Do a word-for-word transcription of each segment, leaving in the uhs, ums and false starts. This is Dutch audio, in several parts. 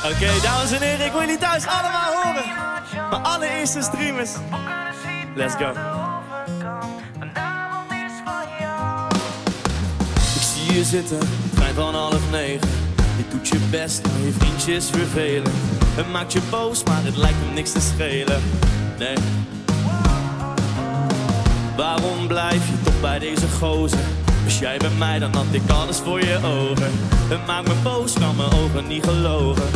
Oké, okay, dames en heren, ik wil jullie thuis allemaal horen. Mijn allereerste streamers. Let's go. Ik zie je zitten, trein van half negen. Je doet je best, maar je vriendjes vervelen. Het maakt je boos, maar het lijkt hem niks te schelen. Nee. Waarom blijf je toch bij deze gozer? Was jij bij mij, dan had ik alles voor je over. Het maakt me boos, kan mijn ogen niet geloven.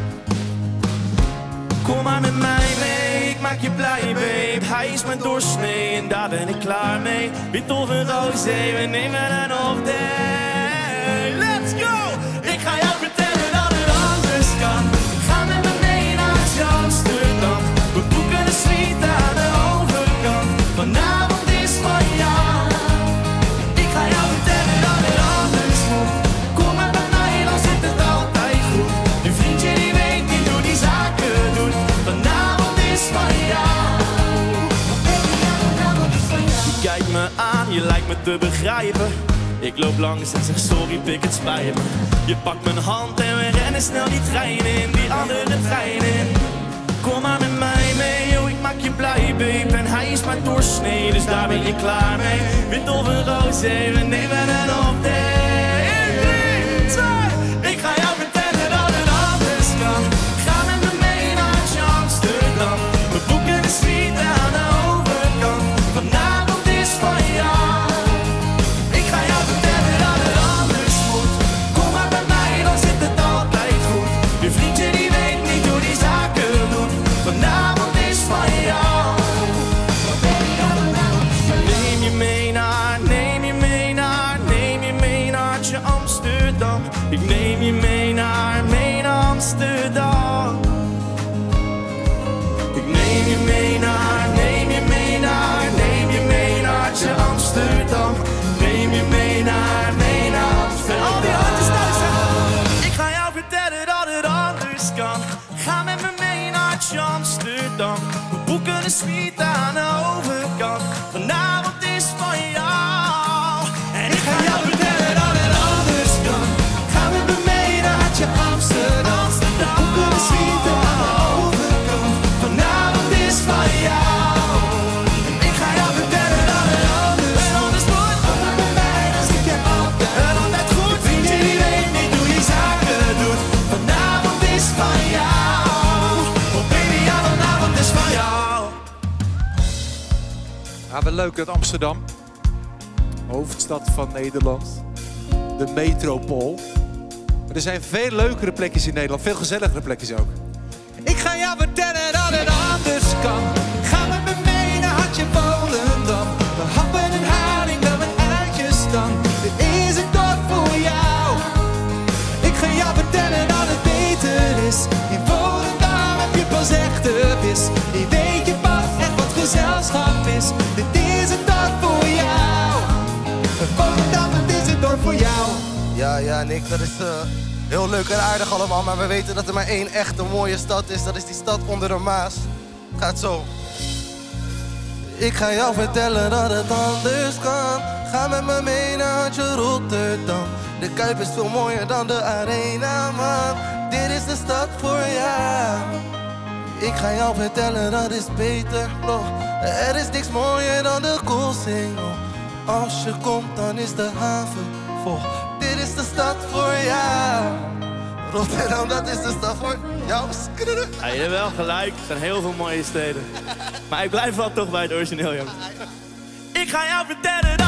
Kom maar met mij mee, ik maak je blij, babe. Hij is mijn doorsnee en daar ben ik klaar mee. Wit of een roze, we nemen een off day. Let's go! Ik ga jou vertellen dat het anders kan. Ga met me mee naar Amsterdam. We boeken een suite aan de overkant. Vanavond is van jou. Ik ga jou vertellen dat het anders moet. Kom maar bij mij, dan zit het altijd goed. Je vriendje die weet niet hoe die zaken doet. Vanavond is van jou. Je kijkt me aan, je lijkt me te begrijpen. Ik loop langs en zeg sorry, pik, het spijt me. Je pakt mijn hand en we rennen snel die trein in, die andere trein in. Kom maar met mij mee, yo, ik maak je blij, babe. En hij is mijn doorsnee, dus daar ben je klaar mee. Wit of een roze, we nemen een op day. Ik ga jou vertellen dat het anders kan. Ga met me mee naar Amsterdam. We boeken de suite aan de overkant. Vanavond is van jou. Ik ga jou vertellen dat het anders moet. Kom maar bij mij, dan zit het altijd goed. Je vriendje die weet niet hoe die zaken doet. Vanavond is van jou. Neem je mee naar, neem je mee naar, neem je mee naar Amsterdam. Ik neem je mee naar, mee naar Amsterdam. Ik neem je mee naar, neem je mee naar, neem je mee naar Amsterdam. Neem je mee naar, mee naar Amsterdam. En al die handjes thuis zeggen. Ik ga jou vertellen dat het anders kan. Ga met me mee naar Amsterdam. We boeken een suite aan de overkant. Vanavond is van jou. En ik ga jou vertellen dat het anders kan. Ga met me mee naar Amsterdam. We boeken een suite aan de overkant. Vanavond is van jou. En ik ga jou vertellen dat het anders en anders wordt. Kom maar met mij, dan zit je altijd en altijd goed. Je vriendje die weet niet hoe je zaken doet. Vanavond is van jou. Oh baby, ja, vanavond is van jou. Ja, wel leuk dat Amsterdam, hoofdstad van Nederland, de metropool. Maar er zijn veel leukere plekjes in Nederland, veel gezelligere plekjes ook. Ik ga jou vertellen dat het anders kan. Ga met me mee naar Hartje Volendam. We happen een haring, dan met uitjes dan. Dit is het dorp voor jou. Ik ga jou vertellen dat het beter is. In Volendam heb je pas echte vis. Die weet je pas echt wat gezelschap is. Dit is het dorp voor jou. Volendam, het is het dorp voor jou. Ja, ja, Nick, dat is uh, heel leuk en aardig allemaal, maar we weten dat er maar één echte mooie stad is. Dat is die stad onder de Maas. Gaat zo. Ik ga jou vertellen dat het anders kan. Ga met me mee naar Rotterdam. De Kuip is veel mooier dan de Arena, man. Dit is de stad voor jou. Ik ga jou vertellen dat is beter nog. Er is niks mooier dan de Koolsingel. Als je komt, dan is de haven vol. Dit is de stad voor jou. Rotterdam, dat is de stad voor jou. Ja, je hebt wel gelijk, er zijn heel veel mooie steden. Maar ik blijf wel toch bij het origineel, jongens. Ik ga jou vertellen dat